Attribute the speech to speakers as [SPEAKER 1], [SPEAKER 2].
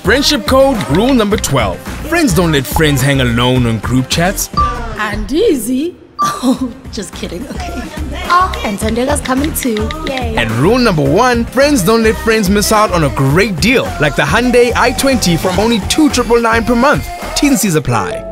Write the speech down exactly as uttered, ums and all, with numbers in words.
[SPEAKER 1] Friendship code rule number twelve. Friends don't let friends hang alone on group chats.
[SPEAKER 2] And easy. Oh, just kidding, okay. Oh, and Tandega's coming too. Yay.
[SPEAKER 1] And rule number one, friends don't let friends miss out on a great deal, like the Hyundai i twenty from only two thousand nine hundred ninety-nine per month. T and C's apply.